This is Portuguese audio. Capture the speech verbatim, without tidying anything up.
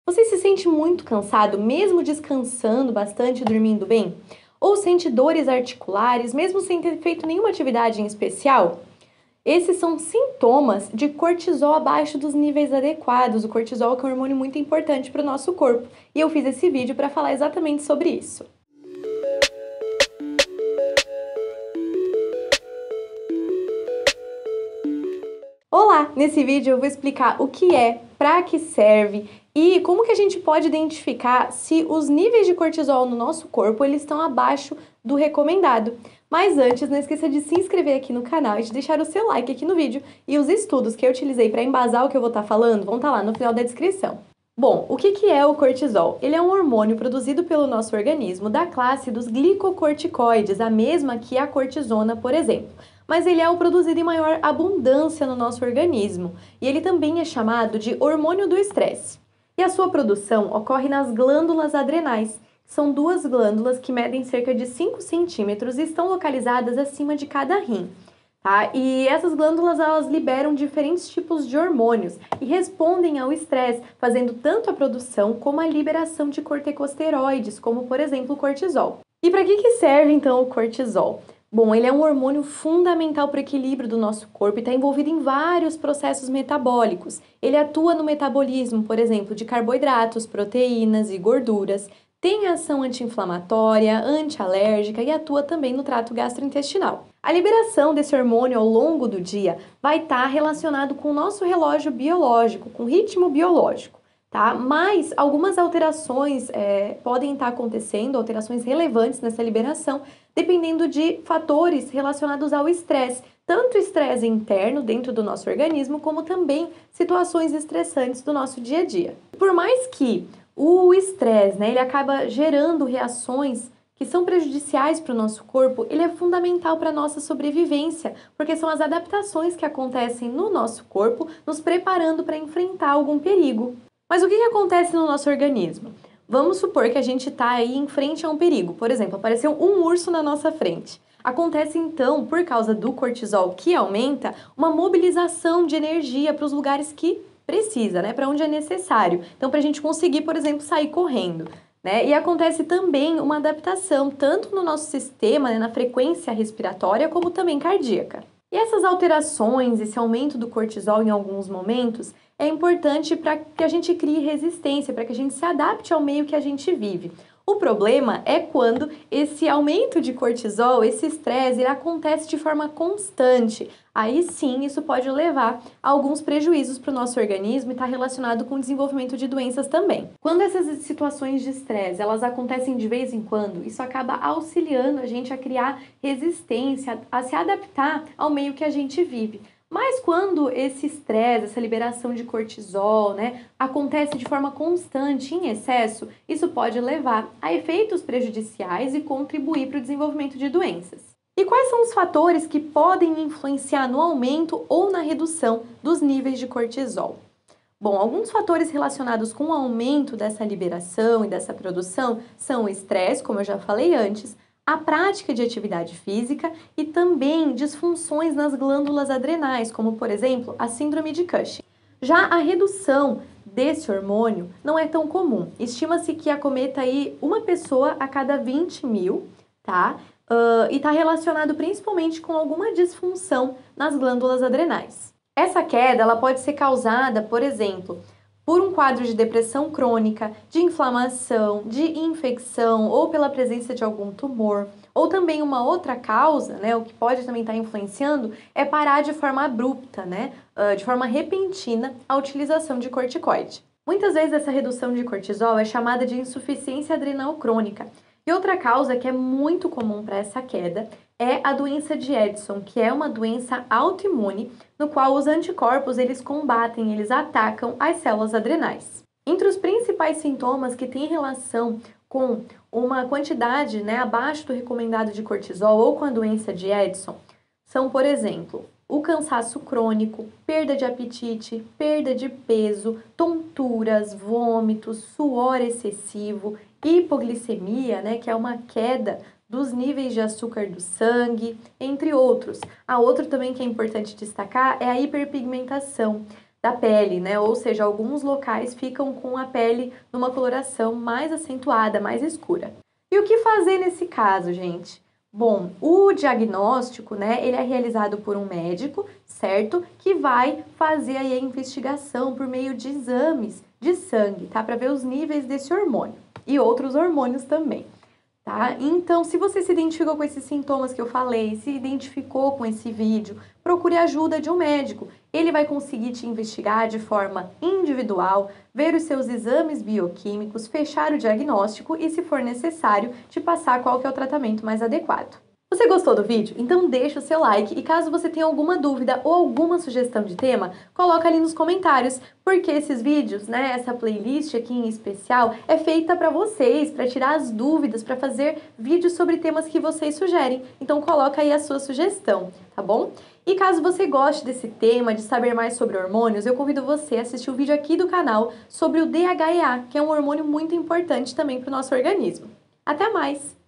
Você se sente muito cansado, mesmo descansando bastante e dormindo bem? Ou sente dores articulares, mesmo sem ter feito nenhuma atividade em especial? Esses são sintomas de cortisol abaixo dos níveis adequados. O cortisol que é um hormônio muito importante para o nosso corpo. E eu fiz esse vídeo para falar exatamente sobre isso. Olá! Nesse vídeo eu vou explicar o que é, para que serve e como que a gente pode identificar se os níveis de cortisol no nosso corpo eles estão abaixo do recomendado. Mas antes, não esqueça de se inscrever aqui no canal e de deixar o seu like aqui no vídeo. E os estudos que eu utilizei para embasar o que eu vou estar falando vão estar lá no final da descrição. Bom, o que que é o cortisol? Ele é um hormônio produzido pelo nosso organismo da classe dos glicocorticoides, a mesma que a cortisona, por exemplo. Mas ele é o produzido em maior abundância no nosso organismo. E ele também é chamado de hormônio do estresse. E a sua produção ocorre nas glândulas adrenais. São duas glândulas que medem cerca de cinco centímetros e estão localizadas acima de cada rim. Tá? E essas glândulas elas liberam diferentes tipos de hormônios e respondem ao estresse, fazendo tanto a produção como a liberação de corticosteroides, como por exemplo o cortisol. E para que que serve então o cortisol? Bom, ele é um hormônio fundamental para o equilíbrio do nosso corpo e está envolvido em vários processos metabólicos. Ele atua no metabolismo, por exemplo, de carboidratos, proteínas e gorduras, tem ação anti-inflamatória, anti-alérgica e atua também no trato gastrointestinal. A liberação desse hormônio ao longo do dia vai estar relacionado com o nosso relógio biológico, com o ritmo biológico, tá? Mas algumas alterações é, podem estar acontecendo, alterações relevantes nessa liberação, dependendo de fatores relacionados ao estresse, tanto estresse interno dentro do nosso organismo, como também situações estressantes do nosso dia a dia. Por mais que o estresse, né, ele acaba gerando reações que são prejudiciais para o nosso corpo, ele é fundamental para a nossa sobrevivência, porque são as adaptações que acontecem no nosso corpo, nos preparando para enfrentar algum perigo. Mas o que que acontece no nosso organismo? Vamos supor que a gente está aí em frente a um perigo, por exemplo, apareceu um urso na nossa frente. Acontece então, por causa do cortisol que aumenta, uma mobilização de energia para os lugares que precisa, né, para onde é necessário. Então, para a gente conseguir, por exemplo, sair correndo, né? E acontece também uma adaptação tanto no nosso sistema, né, na frequência respiratória, como também cardíaca. E essas alterações, esse aumento do cortisol em alguns momentos, é importante para que a gente crie resistência, para que a gente se adapte ao meio que a gente vive. O problema é quando esse aumento de cortisol, esse estresse, ele acontece de forma constante. Aí sim, isso pode levar a alguns prejuízos para o nosso organismo e está relacionado com o desenvolvimento de doenças também. Quando essas situações de estresse, elas acontecem de vez em quando, isso acaba auxiliando a gente a criar resistência, a se adaptar ao meio que a gente vive. Mas quando esse estresse, essa liberação de cortisol, né, acontece de forma constante, em excesso, isso pode levar a efeitos prejudiciais e contribuir para o desenvolvimento de doenças. E quais são os fatores que podem influenciar no aumento ou na redução dos níveis de cortisol? Bom, alguns fatores relacionados com o aumento dessa liberação e dessa produção são o estresse, como eu já falei antes, a prática de atividade física e também disfunções nas glândulas adrenais, como por exemplo a síndrome de Cushing. Já a redução desse hormônio não é tão comum. Estima-se que acometa aí uma pessoa a cada vinte mil, tá? Uh, e está relacionado principalmente com alguma disfunção nas glândulas adrenais. Essa queda ela pode ser causada, por exemplo, por um quadro de depressão crônica, de inflamação, de infecção ou pela presença de algum tumor. Ou também uma outra causa, né, o que pode também estar influenciando, é parar de forma abrupta, né, de forma repentina, a utilização de corticoide. Muitas vezes essa redução de cortisol é chamada de insuficiência adrenal crônica. E outra causa que é muito comum para essa queda é a doença de Addison, que é uma doença autoimune, no qual os anticorpos eles combatem, eles atacam as células adrenais. Entre os principais sintomas que têm relação com uma quantidade, né, abaixo do recomendado de cortisol ou com a doença de Addison, são, por exemplo, o cansaço crônico, perda de apetite, perda de peso, tonturas, vômitos, suor excessivo, hipoglicemia, né, que é uma queda dos níveis de açúcar do sangue, entre outros. A outro também que é importante destacar é a hiperpigmentação. da pele, né? Ou seja, alguns locais ficam com a pele numa coloração mais acentuada, mais escura. E o que fazer nesse caso, gente? Bom, o diagnóstico, né, ele é realizado por um médico, certo? Que vai fazer aí a investigação por meio de exames de sangue, tá? Para ver os níveis desse hormônio e outros hormônios também. Tá? Então, se você se identificou com esses sintomas que eu falei, se identificou com esse vídeo, procure a ajuda de um médico. Ele vai conseguir te investigar de forma individual, ver os seus exames bioquímicos, fechar o diagnóstico e, se for necessário, te passar qual que é o tratamento mais adequado. Você gostou do vídeo? Então deixa o seu like e caso você tenha alguma dúvida ou alguma sugestão de tema, coloca ali nos comentários, porque esses vídeos, né, essa playlist aqui em especial é feita para vocês, para tirar as dúvidas, para fazer vídeos sobre temas que vocês sugerem. Então coloca aí a sua sugestão, tá bom? E caso você goste desse tema, de saber mais sobre hormônios, eu convido você a assistir o vídeo aqui do canal sobre o D H E A, que é um hormônio muito importante também para o nosso organismo. Até mais!